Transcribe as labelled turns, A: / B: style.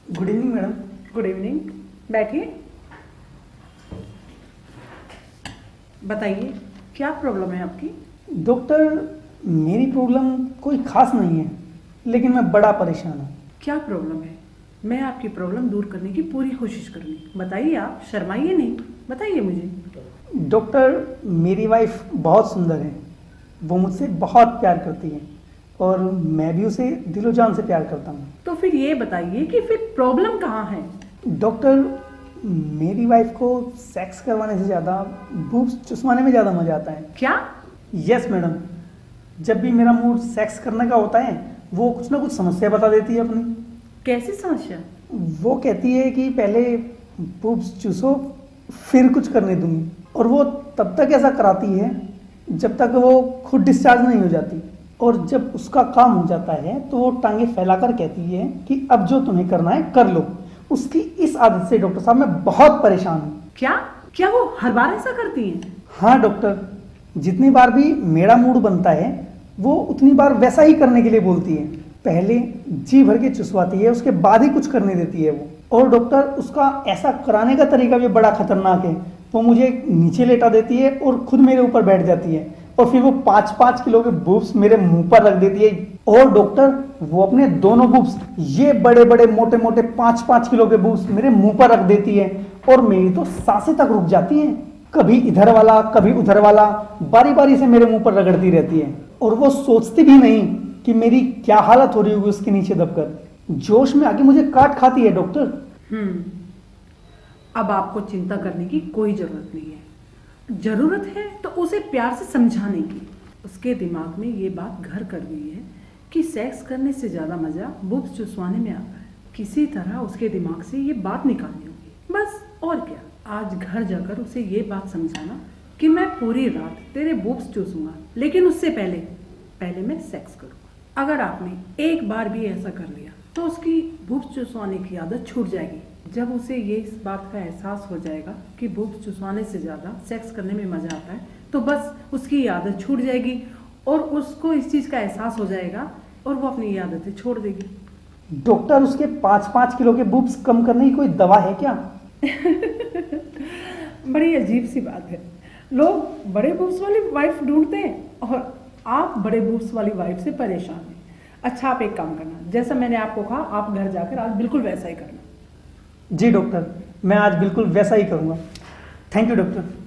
A: Good evening madam.
B: Good evening. बैठिए, बताइए क्या प्रॉब्लम है आपकी।
A: डॉक्टर, मेरी प्रॉब्लम कोई खास नहीं है, लेकिन मैं बड़ा परेशान हूँ।
B: क्या प्रॉब्लम है? मैं आपकी प्रॉब्लम दूर करने की पूरी कोशिश करूँगी। बताइए, आप शर्माइए नहीं, बताइए मुझे।
A: डॉक्टर, मेरी वाइफ बहुत सुंदर है, वो मुझसे बहुत प्यार करती है और मैं भी उसे दिलो जान से प्यार करता हूँ।
B: तो फिर ये बताइए कि फिर प्रॉब्लम कहाँ है।
A: डॉक्टर, मेरी वाइफ को सेक्स करवाने से ज़्यादा बूब्स चुसवाने में ज़्यादा मज़ा आता है।
B: क्या?
A: यस मैडम, जब भी मेरा मूड सेक्स करने का होता है वो कुछ ना कुछ समस्या बता देती है अपनी।
B: कैसी समस्या?
A: वो कहती है कि पहले बूब्स चूसो फिर कुछ करने दूंगी, और वो तब तक ऐसा कराती है जब तक वो खुद डिस्चार्ज नहीं हो जाती, और जब उसका काम हो जाता है तो वो टांगे फैलाकर कहती है कि अब जो तुम्हें करना है कर लो। उसकी इस आदत से डॉक्टर साहब मैं बहुत परेशान हूँ।
B: क्या क्या वो हर बार ऐसा करती हैं?
A: हाँ डॉक्टर, जितनी बार भी मेरा मूड बनता है वो उतनी बार वैसा ही करने के लिए बोलती है। पहले जी भर के चुसवाती है, उसके बाद ही कुछ करने देती है वो। और डॉक्टर, उसका ऐसा कराने का तरीका भी बड़ा खतरनाक है। वो मुझे नीचे लेटा देती है और खुद मेरे ऊपर बैठ जाती है, और फिर वो 5-5 किलो के बूब्स मेरे मुंह पर रख देती है। और डॉक्टर, वो अपने दोनों बूब्स, ये बड़े बड़े मोटे मोटे 5-5 किलो के बूब्स मेरे मुंह पर रख देती है, और मेरी तो सांसें तक रुक जाती हैं। कभी इधर वाला कभी उधर वाला बारी बारी से मेरे मुंह पर रगड़ती रहती है, और वो सोचती भी नहीं कि मेरी क्या हालत हो रही होगी उसके नीचे दबकर। जोश में आके मुझे काट खाती है डॉक्टर।
B: अब आपको चिंता करने की कोई जरूरत नहीं है। जरूरत है तो उसे प्यार से समझाने की। उसके दिमाग में ये बात घर कर गई है कि सेक्स करने से ज्यादा मजा बुब्स चुसवाने में आता है। किसी तरह उसके दिमाग से ये बात निकालनी होगी, बस। और क्या, आज घर जाकर उसे ये बात समझाना कि मैं पूरी रात तेरे बुब्स चूसूंगा, लेकिन उससे पहले मैं सेक्स करूंगा। अगर आपने एक बार भी ऐसा कर लिया तो उसकी बुब्स चुसवाने की आदत छूट जाएगी। जब उसे ये इस बात का एहसास हो जाएगा कि बुब्स चुसवाने से ज्यादा सेक्स करने में मजा आता है, तो बस उसकी ये आदत छूट जाएगी और उसको इस चीज का एहसास हो जाएगा और वो अपनी ये आदतें छोड़ देगी।
A: डॉक्टर, उसके 5-5 किलो के बूब्स कम करने की कोई दवा है क्या?
B: बड़ी अजीब सी बात है। लोग बड़े बूब्स वाली वाइफ ढूंढते हैं और आप बड़े बूब्स वाली वाइफ से परेशान हैं। अच्छा, आप एक काम करना, जैसा मैंने आपको कहा आप घर जाकर आज बिल्कुल वैसा ही करना।
A: जी डॉक्टर, मैं आज बिल्कुल वैसा ही करूँगा। Thank you doctor.